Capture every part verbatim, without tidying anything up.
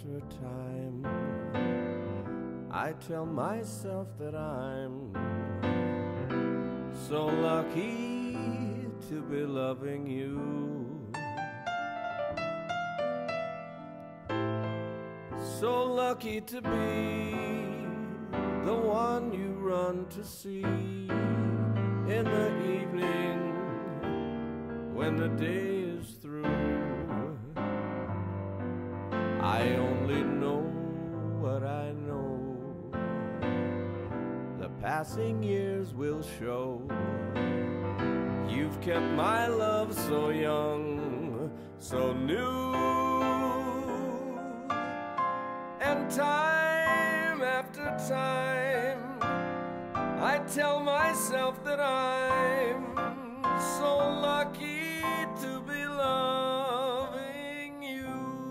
after time, I tell myself that I'm so lucky to be loving you, so lucky to be the one you run to see in the evening when the day is through. I only know what I know, the passing years will show. You've kept my love so young, so new, and time after time I tell myself that I'm so lucky to be loving you.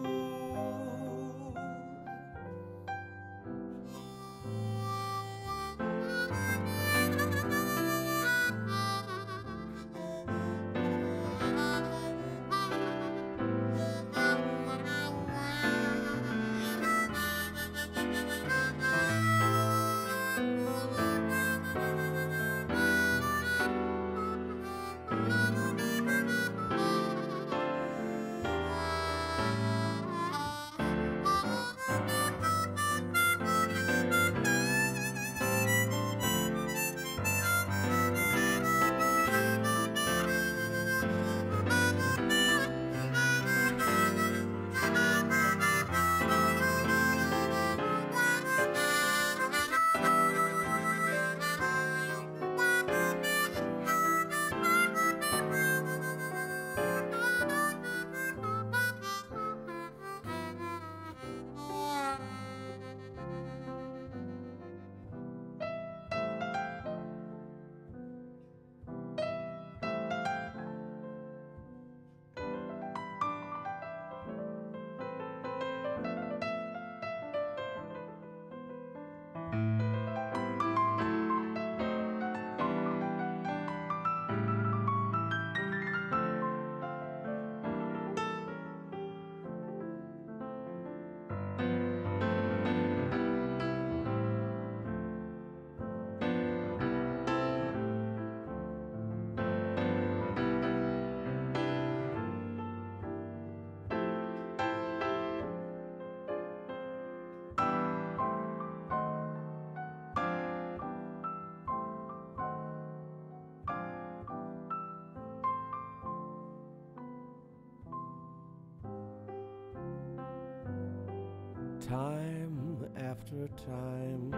Time after time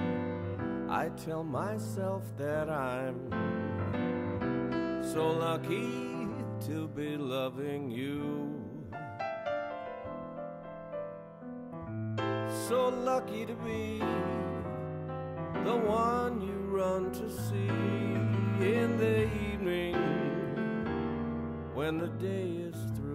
I tell myself that I'm so lucky to be loving you, so lucky to be the one you run to see in the evening when the day is through.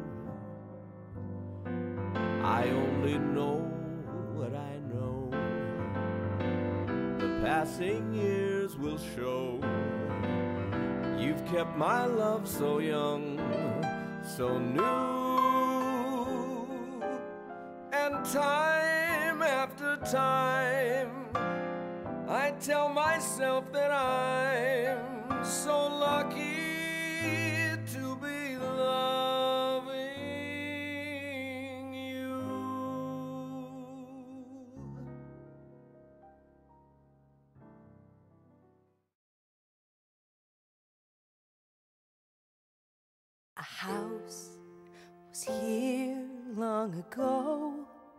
I only know what I know, the passing years will show. You've kept my love so young, so new, and time after time I tell myself that I'm so lucky to be loving you. A house was here long ago,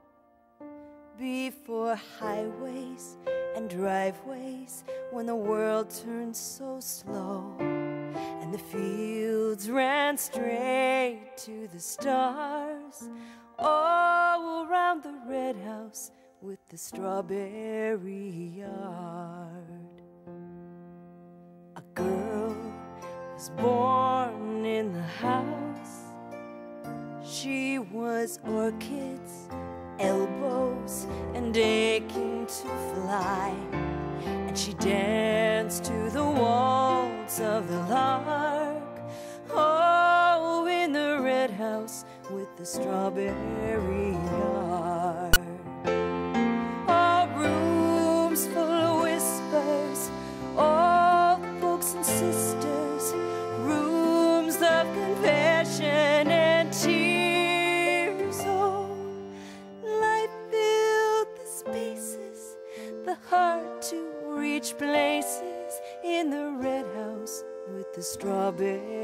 before highways and driveways, when the world turned so slow and the fields ran straight to the stars, all around the red house with the strawberry yard. A girl was born in the house. She was orchids, elbows, and aching to fly, and she danced to the waltz of the lark, oh, in the red house with the strawberry yard. strawberries